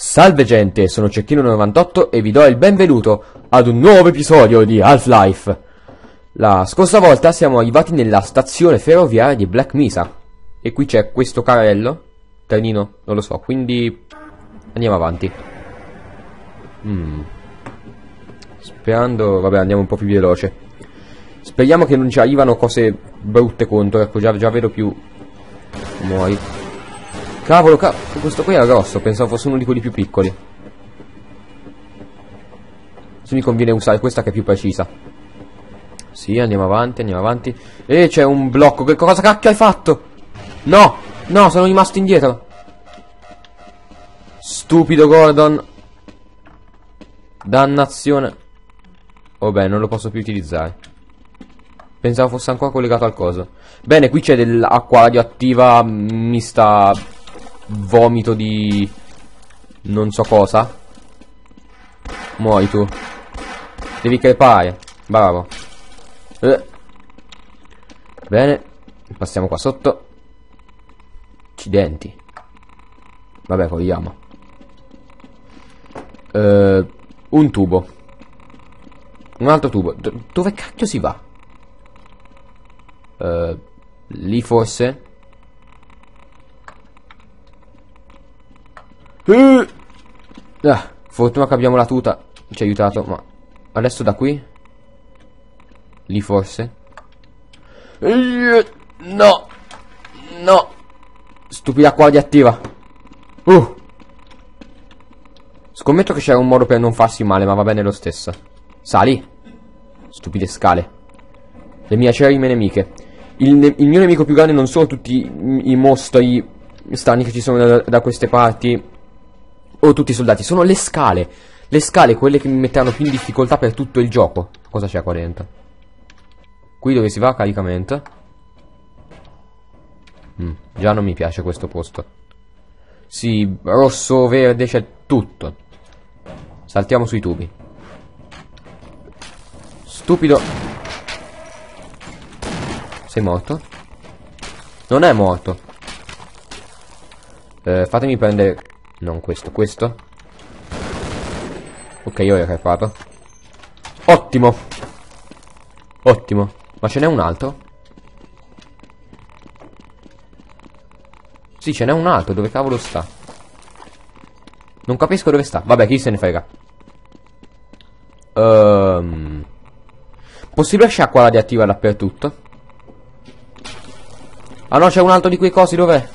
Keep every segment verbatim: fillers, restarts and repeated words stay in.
Salve gente, sono Cecchino novantotto e vi do il benvenuto ad un nuovo episodio di Half-Life. La scorsa volta siamo arrivati nella stazione ferroviaria di Black Mesa e qui c'è questo carrello, trenino, non lo so, quindi andiamo avanti. Mm. Sperando, vabbè, andiamo un po' più veloce. Speriamo che non ci arrivano cose brutte contro, ecco, già, già vedo più. Muori. Cavolo, cavolo, questo qui era grosso, pensavo fosse uno di quelli più piccoli. Se mi conviene usare questa che è più precisa. Sì, andiamo avanti, andiamo avanti. E c'è un blocco, che cosa cacchio hai fatto? No, no, sono rimasto indietro. Stupido Gordon. Dannazione. Oh beh, non lo posso più utilizzare. Pensavo fosse ancora collegato al coso. Bene, qui c'è dell'acqua radioattiva mista vomito di non so cosa. Muori tu. Devi crepare. Bravo. eh. Bene, passiamo qua sotto. Accidenti. Vabbè, corriamo. eh, Un tubo. Un altro tubo. D dove cacchio si va? Uh, lì forse. uh. ah, Fortuna che abbiamo la tuta, ci ha aiutato. Ma adesso da qui? Lì forse. uh. No. No. Stupida acqua radioattiva. uh. Scommetto che c'era un modo per non farsi male, ma va bene lo stesso. Sali. Stupide scale. Le mie acerrime nemiche. Il, il mio nemico più grande non sono tutti i, i mostri strani che ci sono da, da queste parti, o tutti i soldati, sono le scale. Le scale, quelle che mi metteranno più in difficoltà per tutto il gioco. Cosa c'è qua dentro? Qui dove si va a caricamento. mm, Già non mi piace questo posto. Sì, rosso, verde, c'è tutto. Saltiamo sui tubi. Stupido. Sei morto? Non è morto. eh, Fatemi prendere. Non questo, questo. Ok, io ho crepato. Ottimo. Ottimo. Ma ce n'è un altro? Sì, ce n'è un altro. Dove cavolo sta? Non capisco dove sta. Vabbè, chi se ne frega. um, Possibile sciacqua radioattiva dappertutto? Ah no, c'è un altro di quei cosi, dov'è?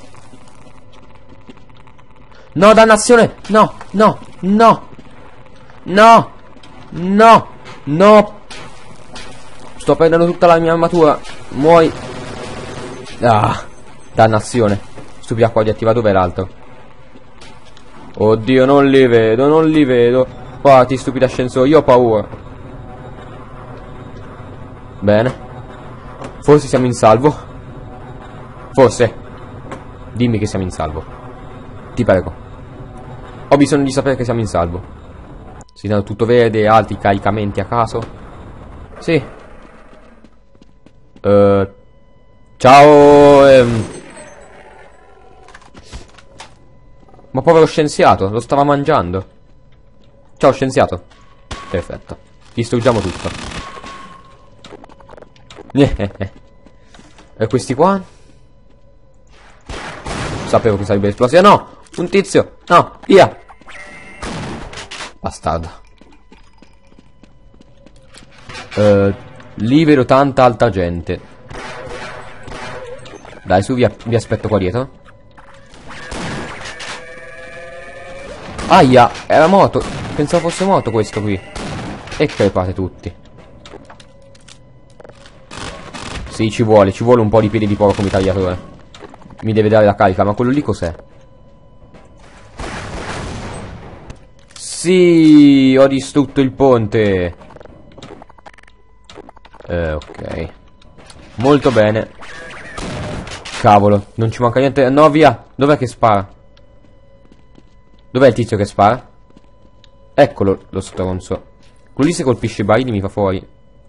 No, dannazione! No, no, no! No! No! No! Sto perdendo tutta la mia armatura. Muori. Ah, dannazione. Stupida acqua radioattiva, dov'è l'altro? Oddio, non li vedo, non li vedo. Parti, stupida ascensore, io ho paura. Bene. Forse siamo in salvo. Forse. Dimmi che siamo in salvo. Ti prego. Ho bisogno di sapere che siamo in salvo. Si danno tutto verde, altri caricamenti a caso. Sì. uh, Ciao ehm. Ma povero scienziato, lo stava mangiando. Ciao scienziato. Perfetto. Distruggiamo tutto. E questi qua? Sapevo che sarebbe esplosione. No! Un tizio! No! Via! Bastardo. uh, Lì vedo tanta altra gente. Dai, su, vi, vi aspetto qua dietro. Aia! Era morto! Pensavo fosse morto questo qui. E crepate tutti. Sì, ci vuole, ci vuole un po' di piedi di porco mitragliatore. Mi deve dare la carica, ma quello lì cos'è? Sì, ho distrutto il ponte. Eh, ok. Molto bene. Cavolo, non ci manca niente. No, via. Dov'è che spara? Dov'è il tizio che spara? Eccolo, lo stronzo. Quello lì se colpisce i barili mi fa fuori.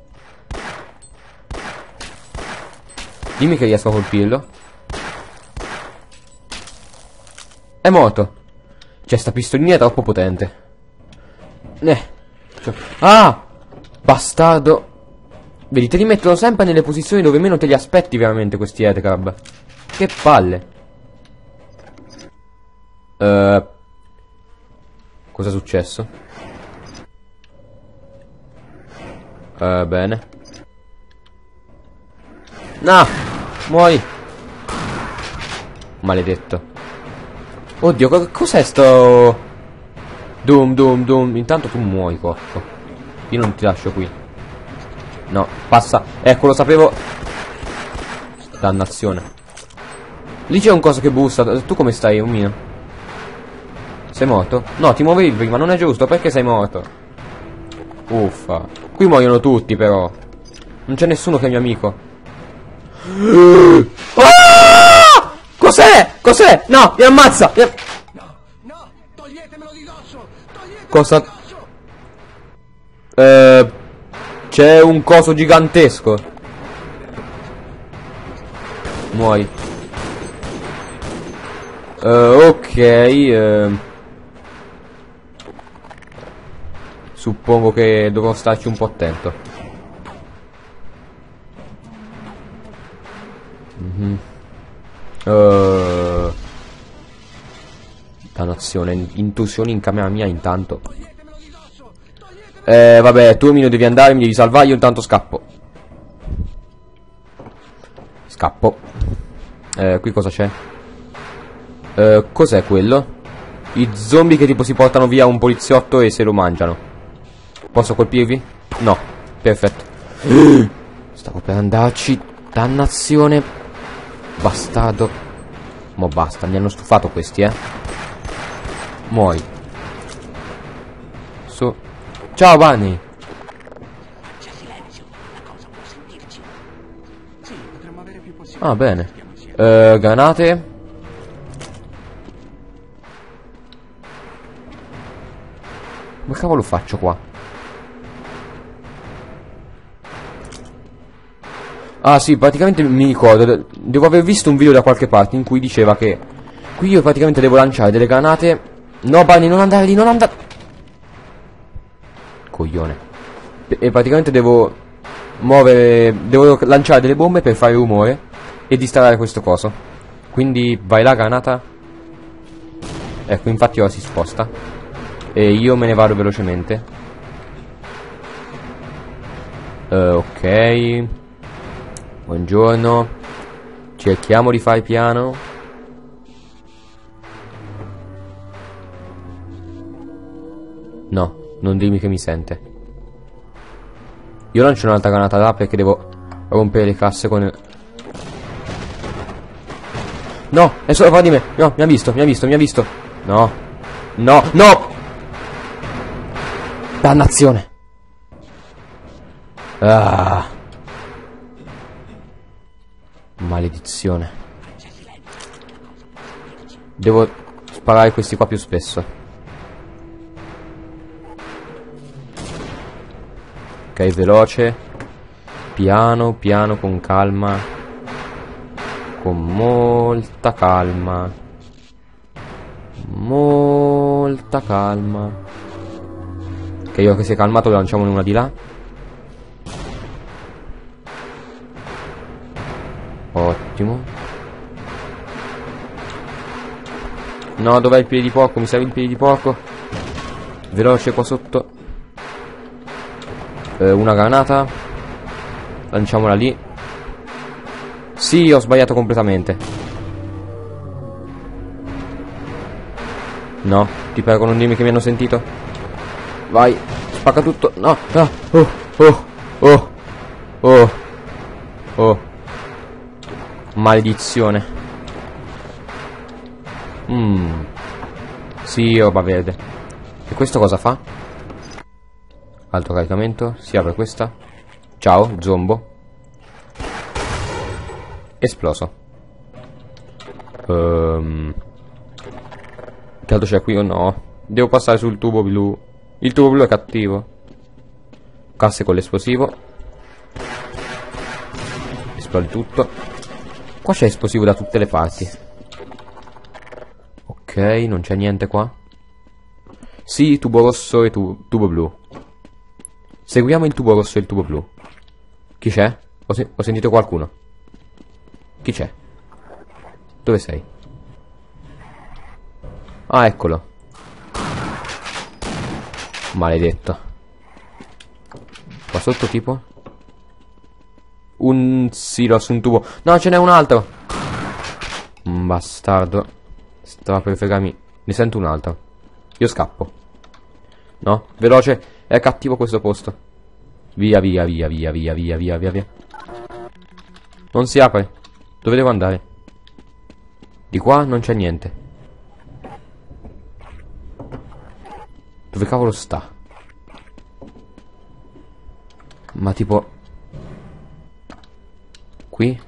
Dimmi che riesco a colpirlo. È morto. Cioè, sta pistolina è troppo potente. Eh. Cioè, ah! Bastardo. Vedi, te li mettono sempre nelle posizioni dove meno te li aspetti veramente questi headcrab. Che palle. Uh, cosa è successo? Uh, bene. No! Muori! Maledetto. Oddio, co cos'è sto... Doom, doom, doom. Intanto tu muori, corpo. Io non ti lascio qui. No, passa. Ecco, lo sapevo. Dannazione. Lì c'è un coso che bussa. Tu come stai, Umino? Sei morto? No, ti muovevi prima, non è giusto. Perché sei morto? Uffa. Qui muoiono tutti, però. Non c'è nessuno che è mio amico. Ah! Cos'è? Cos'è? No, mi ammazza. Mi... No, no, toglietemelo di dosso. Toglietemelo Cosa? di dosso. Eh... C'è un coso gigantesco. Muori. Uh, ok. Uh, suppongo che dovrò starci un po' attento. Mm-hmm. uh, Dannazione. Intrusioni in camera mia intanto. Eh, vabbè, tu mi devi andare, mi devi salvare, io intanto scappo. Scappo. Eh, qui cosa c'è? Eh, cos'è quello? I zombie che tipo si portano via un poliziotto e se lo mangiano. Posso colpirvi? No, perfetto. Stavo per andarci. Dannazione. Bastardo. Mo basta, mi hanno stufato questi, eh. Muori. Su. Ciao Bunny. C'è silenzio, la cosa può sentirci. Sì, potremmo avere più possibilità. Ah, bene. Eh, granate. Come cavolo faccio qua? Ah sì, praticamente mi ricordo. Devo aver visto un video da qualche parte in cui diceva che qui io praticamente devo lanciare delle granate. No Bunny, non andare lì, non andare. Coglione. E praticamente devo muovere, devo lanciare delle bombe per fare rumore e distrarre questo coso. Quindi vai là, granata. Ecco, infatti ora si sposta e io me ne vado velocemente. uh, Ok. Buongiorno. Cerchiamo di fare piano. No, non dirmi che mi sente. Io lancio un'altra granata là perché devo rompere le casse con il... No, è sopra di me. No, mi ha visto, mi ha visto, mi ha visto. No. No, no. Dannazione. Ah. Maledizione. Devo sparare questi qua più spesso. Ok, veloce. Piano, piano, con calma. Con molta calma. Molta calma. Ok, io che si è calmato lo lanciamo in una di là. Ottimo. No, dov'è il piede di porco? Mi serve il piede di porco. Veloce qua sotto. eh, Una granata. Lanciamola lì. Sì, ho sbagliato completamente. No, ti prego, non dimmi che mi hanno sentito. Vai, spacca tutto. No, no. Oh, oh, oh, oh, oh. Maledizione. Mmm. Sì, roba verde. E questo cosa fa? Alto caricamento. Si apre questa. Ciao, zombo. Esploso. um, Che altro c'è qui o no? Devo passare sul tubo blu. Il tubo blu è cattivo. Casse con l'esplosivo. Esplode tutto. Qua c'è esplosivo da tutte le parti. Ok, non c'è niente qua. Sì, tubo rosso e tu tubo blu. Seguiamo il tubo rosso e il tubo blu. Chi c'è? Ho, se ho sentito qualcuno. Chi c'è? Dove sei? Ah, eccolo. Maledetto. Qua sotto tipo? Un silos, un tubo. No, ce n'è un altro. Un bastardo. Stava per fregarmi. Ne sento un altro. Io scappo. No? Veloce. È cattivo questo posto. Via, via, via, via, via, via, via, via, via. Non si apre. Dove devo andare? Di qua non c'è niente. Dove cavolo sta? Ma tipo... Qui?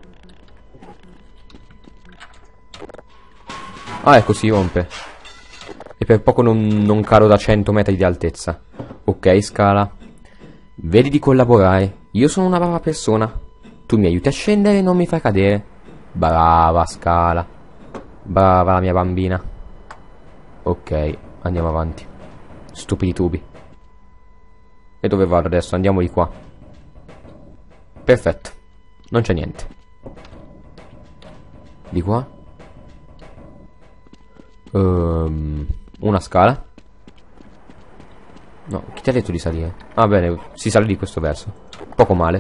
Ah, ecco, si rompe. E per poco non, non cado da cento metri di altezza. Ok, Scala. Vedi di collaborare. Io sono una brava persona. Tu mi aiuti a scendere e non mi fai cadere. Brava, Scala. Brava la mia bambina. Ok, andiamo avanti. Stupidi tubi. E dove vado adesso? Andiamo di qua. Perfetto. Non c'è niente. Di qua? Um, una scala? No, chi ti ha detto di salire? Ah, bene, si sale di questo verso. Poco male.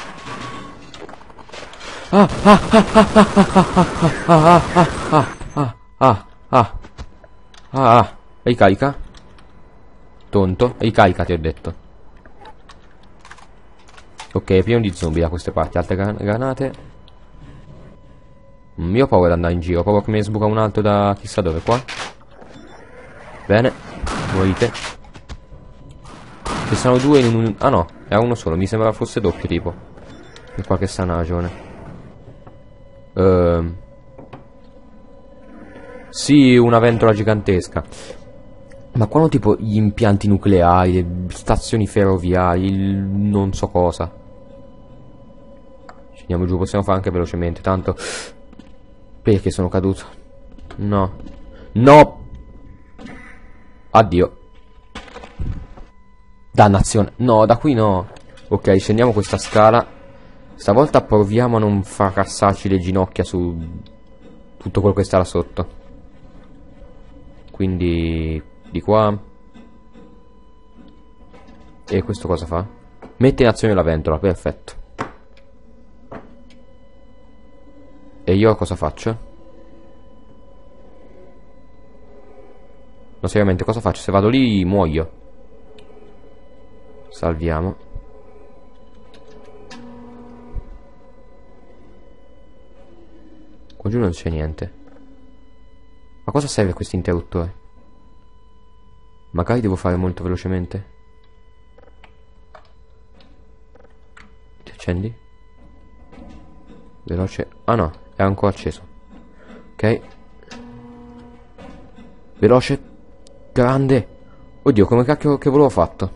Ah, ah, ah, ah, ah, ah, ah, ah, ah, ah, ah, ricarica? Tonto, ricarica ti ho detto. Ok, è pieno di zombie da queste parti. Altre gran granate. Mm, io ho paura di andare in giro. Ho paura che me ne sbuca un altro da chissà dove qua. Bene, morite. Ci sono due in un... Ah no, era uno solo. Mi sembrava fosse doppio tipo. Per qualche strana ragione. Ehm... Sì, una ventola gigantesca. Ma qua hanno tipo gli impianti nucleari, le stazioni ferroviarie, il non so cosa. Scendiamo giù, possiamo fare anche velocemente, tanto... Perché sono caduto? No. No! Addio. Dannazione. No, da qui no. Ok, scendiamo questa scala. Stavolta proviamo a non fracassarci le ginocchia su tutto quello che sta là sotto. Quindi... Di qua. E questo cosa fa? Mette in azione la ventola, perfetto. E io cosa faccio? No, seriamente cosa faccio? Se vado lì muoio. Salviamo. Qua giù non c'è niente. Ma cosa serve questo interruttore? Magari devo fare molto velocemente. Ti accendi? Veloce. Ah no, è ancora acceso. Ok. Veloce. Grande. Oddio, come cacchio che volevo fatto?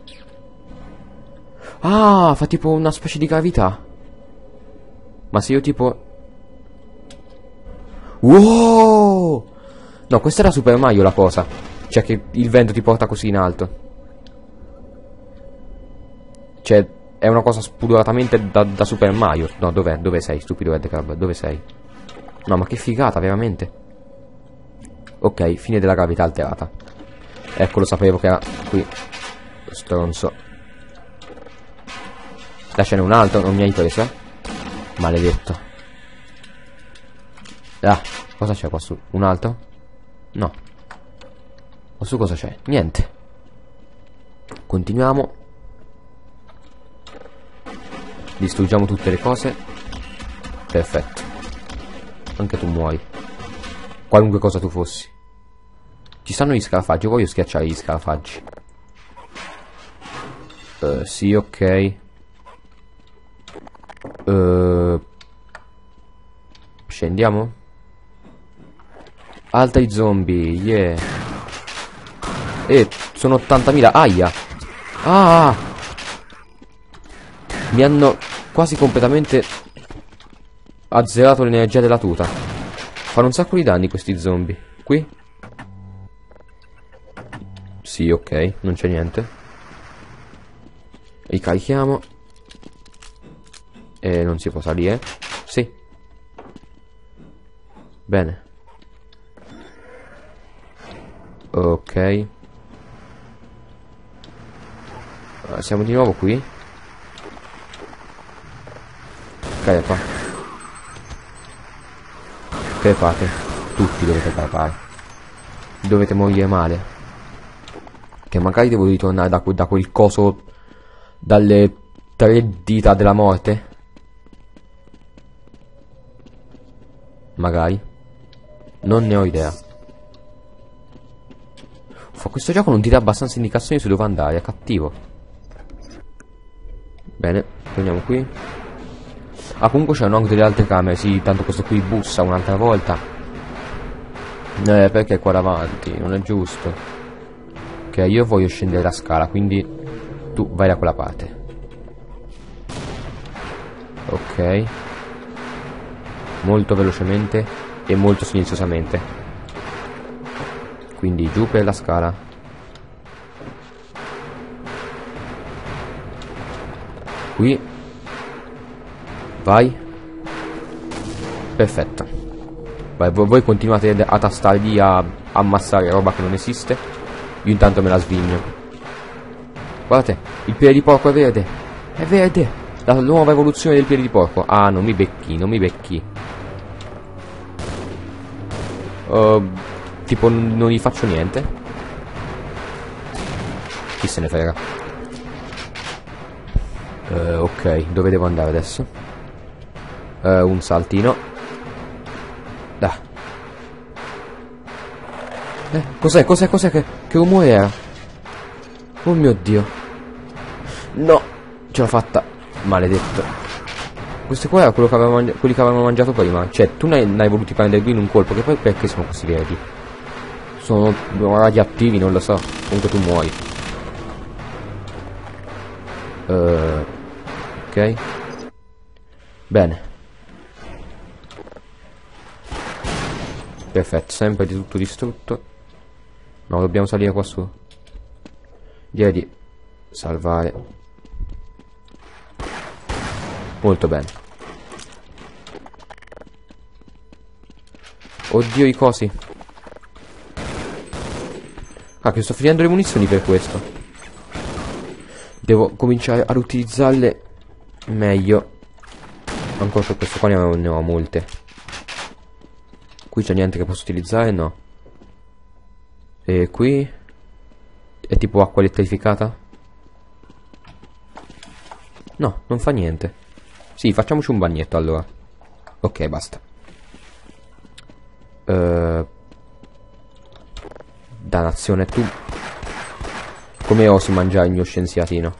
Ah, fa tipo una specie di gravità. Ma se io tipo... Wow! No, questa era Super Mario la cosa. Cioè che il vento ti porta così in alto. Cioè è una cosa spudoratamente da, da Super Mario. No, dov'è? Dove sei, stupido Red Crab? Dove sei? No, ma che figata, veramente. Ok, fine della gravità alterata. Ecco, lo sapevo che era qui. Stronzo. Là ce n'è un altro, non mi hai preso, eh? Maledetto. Ah, cosa c'è qua su? Un altro? No. Ma su cosa c'è? Niente. Continuiamo. Distruggiamo tutte le cose. Perfetto. Anche tu muori. Qualunque cosa tu fossi. Ci stanno gli scarafaggi. Io voglio schiacciare gli scarafaggi. Uh, sì, ok. Uh, scendiamo. Altri zombie. Yeah. Eh, sono ottantamila. Aia. Ah. Mi hanno quasi completamente azzerato l'energia della tuta. Fanno un sacco di danni questi zombie. Qui? Sì, ok, non c'è niente. Ricarichiamo. E non si può salire. Sì. Bene. Ok. Siamo di nuovo qui. Crepa. Crepate. Tutti dovete crepare. Dovete morire male. Che magari devo ritornare da, que da quel coso. Dalle tre dita della morte. Magari. Non ne ho idea. Uffa, questo gioco non ti dà abbastanza indicazioni su dove andare. È cattivo. Bene, torniamo qui. Ah, comunque c'erano anche delle altre camere. Sì, tanto questo qui bussa un'altra volta. Eh, perché qua davanti? Non è giusto. Ok, io voglio scendere la scala, quindi tu vai da quella parte. Ok. Molto velocemente e molto silenziosamente. Quindi giù per la scala. Qui. Vai. Perfetto. Vai, voi continuate a tastare lì a ammassare roba che non esiste. Io intanto me la svigno. Guardate, il piede di porco è verde. È verde. La nuova evoluzione del piede di porco. Ah, non mi becchi, non mi becchi. Uh, tipo non gli faccio niente. Chi se ne frega. uh, Ok, dove devo andare adesso? Uh, un saltino. Dai. Eh, cos'è, cos'è, cos'è che, che rumore era? Oh mio Dio. No, ce l'ho fatta. Maledetto. Questo qua era quello che avevamo mangi quelli che avevamo mangiato prima. Cioè, tu ne hai voluti prendere due in un colpo. Che poi perché sono così verdi? Sono radioattivi, non lo so. Comunque tu muori. uh, Ok. Bene. Perfetto, sempre di tutto distrutto. No, dobbiamo salire qua su. Direi di salvare. Molto bene. Oddio i cosi. Ah, che sto finendo le munizioni per questo. Devo cominciare ad utilizzarle meglio. Ancora per questo qua ne ho, ne ho molte. Qui c'è niente che posso utilizzare, no. E qui è tipo acqua elettrificata? No, non fa niente. Sì, facciamoci un bagnetto allora. Ok, basta. uh, Dannazione, tu come osi mangiare il mio scienziatino?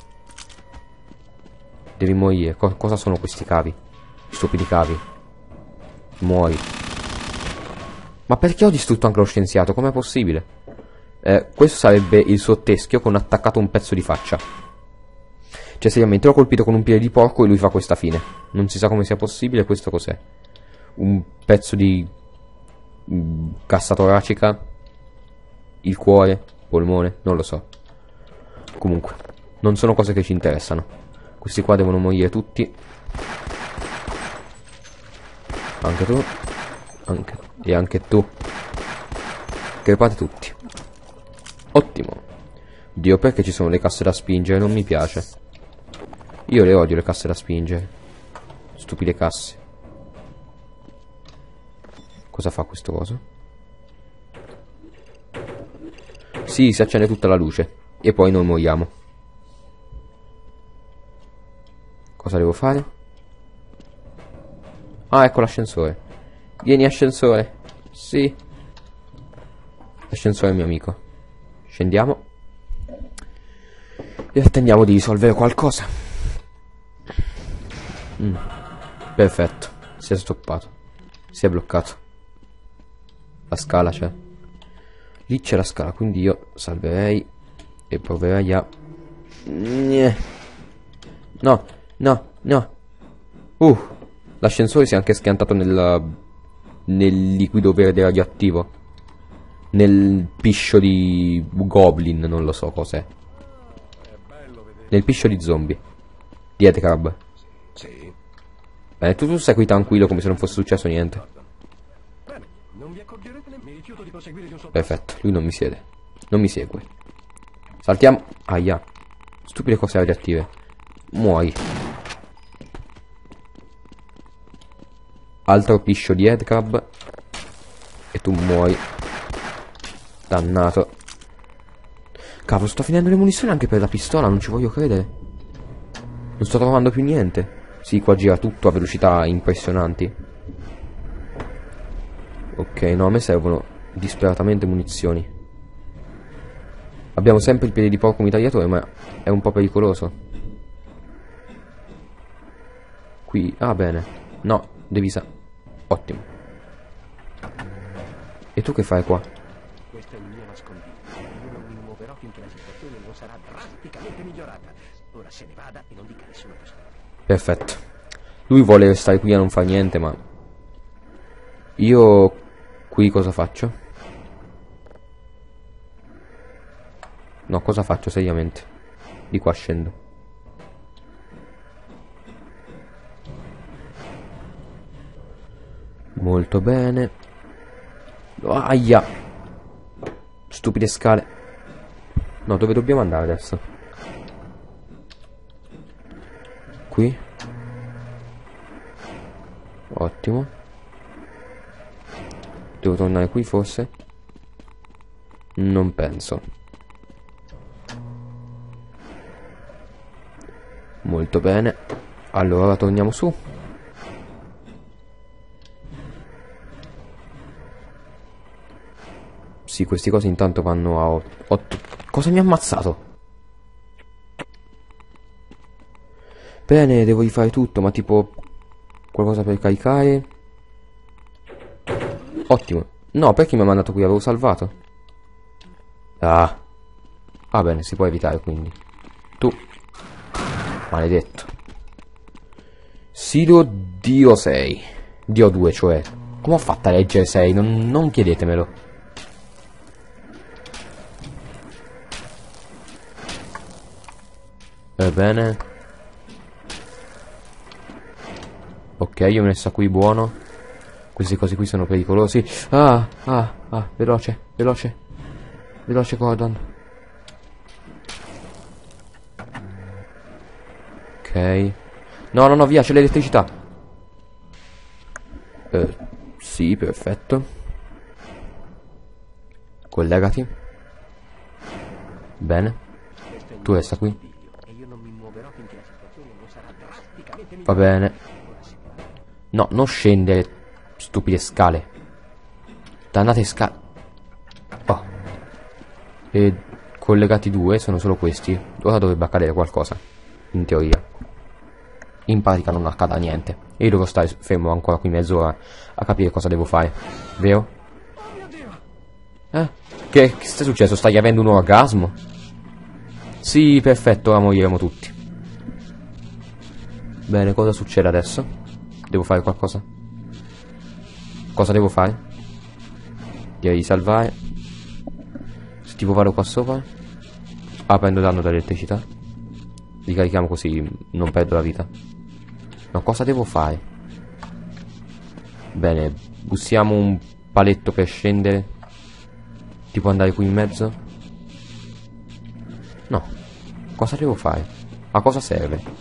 Devi morire. Co cosa sono questi cavi? Stupidi cavi. Muori. Ma perché ho distrutto anche lo scienziato? Com'è possibile? Eh, questo sarebbe il suo teschio con attaccato un pezzo di faccia. Cioè seriamente l'ho colpito con un piede di porco e lui fa questa fine. Non si sa come sia possibile. Questo cos'è? Un pezzo di mm, cassa toracica? Il cuore? Polmone? Non lo so. Comunque non sono cose che ci interessano. Questi qua devono morire tutti. Anche tu. Anche. E anche tu. Crepate tutti. Ottimo. Dio, perché ci sono le casse da spingere? Non mi piace. Io le odio le casse da spingere. Stupide casse. Cosa fa questo coso? Sì, si accende tutta la luce. E poi noi moriamo. Cosa devo fare? Ah, ecco l'ascensore. Vieni ascensore. Sì. L'ascensore è mio amico. Scendiamo. E attendiamo di risolvere qualcosa. mm. Perfetto. Si è stoppato. Si è bloccato. La scala c'è. Lì c'è la scala, quindi io salverei e proverei a... No, no, no. Uh, l'ascensore si è anche schiantato nel, nel liquido verde radioattivo. Nel piscio di goblin, non lo so cos'è. Nel piscio di zombie. Di headcrab. Sì. Bene, tu, tu stai qui tranquillo come se non fosse successo niente. Bene, non vi accorgerete ne... Mi rifiuto di proseguire di un solo Perfetto, lui non mi siede. Non mi segue. Saltiamo. Aia. Stupide cose radioattive. Muori. Altro piscio di headcrab. E tu muori. Dannato. Cavolo, sto finendo le munizioni anche per la pistola, non ci voglio credere. Non sto trovando più niente. Sì, qua gira tutto a velocità impressionanti. Ok, no, a me servono disperatamente munizioni. Abbiamo sempre il piede di porco mitragliatore, ma è un po' pericoloso. Qui, ah bene. No, devi sa... Ottimo. E tu che fai qua? Questo è il mio nascondiglio. Io non mi muoverò finché la situazione non sarà drasticamente migliorata. Ora se ne vada e non dica a nessuno cosa. Perfetto. Lui vuole restare qui a non fare niente, ma... Io... Qui cosa faccio? No, cosa faccio seriamente? Di qua scendo. Molto bene. Aia. Stupide scale. No, dove dobbiamo andare adesso? Qui. Ottimo. Devo tornare qui forse? Non penso. Molto bene. Allora torniamo su. Sì, questi cosi intanto vanno a otto. Cosa mi ha ammazzato? Bene, devo rifare tutto, ma tipo qualcosa per caricare. Ottimo. No, perché mi ha mandato qui? Avevo salvato. Ah. Ah bene, si può evitare quindi. Tu. Maledetto. Silo Dio sei. Dio due, cioè. Come ho fatto a leggere sei? Non, non chiedetemelo. Ebbene. Ok, io ho messo qui buono. Questi cosi qui sono pericolosi. Ah, ah, ah, veloce, veloce. Veloce, Gordon. Ok. No, no, no, via, c'è l'elettricità. Eh, sì, perfetto. Collegati. Bene. Tu resta qui. Va bene. No, non scendere. Stupide scale. Dannate scale. Oh. E collegati due, sono solo questi. Ora dovrebbe accadere qualcosa. In teoria. In pratica non accada niente. E io devo stare fermo ancora qui mezz'ora a capire cosa devo fare. Vero? Eh? Che, che sta successo? Stai avendo un orgasmo? Sì, perfetto, ora moriremo tutti. Bene, cosa succede adesso? Devo fare qualcosa? Cosa devo fare? Direi di salvare. Se tipo vado qua sopra. Ah, prendo danno dall'elettricità. Ricarichiamo così non perdo la vita. No, cosa devo fare? Bene, bussiamo un paletto per scendere. Tipo andare qui in mezzo. No. Cosa devo fare? A cosa serve?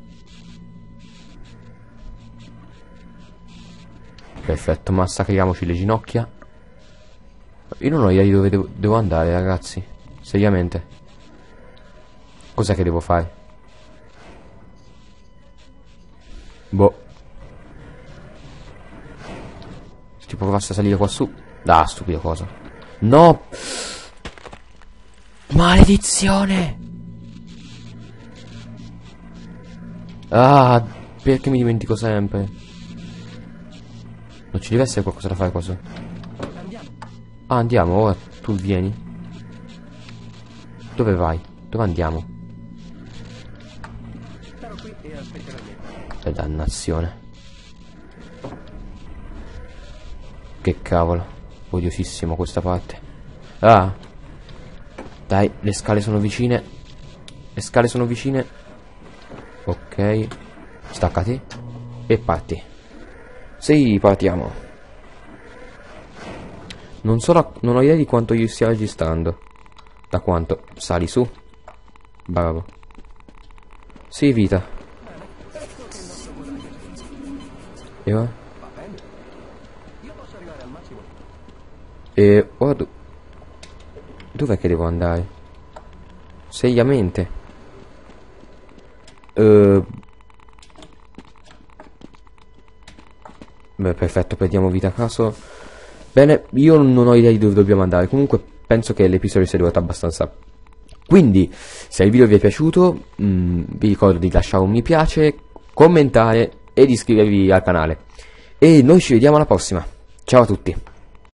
Perfetto, massacriamoci le ginocchia. Io non ho idea di dove devo, devo andare, ragazzi. Seriamente. Cos'è che devo fare? Boh. Se tipo provasse a salire qua su. Ah, stupida cosa. No. Maledizione. Ah, perché mi dimentico sempre? Non ci deve essere qualcosa da fare qua su. Ah, andiamo, ora tu vieni. Dove vai? Dove andiamo? Che dannazione. Che cavolo. Odiosissimo questa parte. Ah. Dai, le scale sono vicine. Le scale sono vicine. Ok. Staccati. E parti. Sì, partiamo. Non so la, non ho idea di quanto io stia registrando. Da quanto? Sali su. Bravo. Sì, vita. E ora? E ora do... Dov'è che devo andare? Seriamente? Uh... Beh, perfetto, perdiamo vita a caso. Bene, io non ho idea di dove dobbiamo andare. Comunque penso che l'episodio sia durato abbastanza. Quindi, se il video vi è piaciuto, mh, vi ricordo di lasciare un mi piace, commentare e di iscrivervi al canale. E noi ci vediamo alla prossima. Ciao a tutti.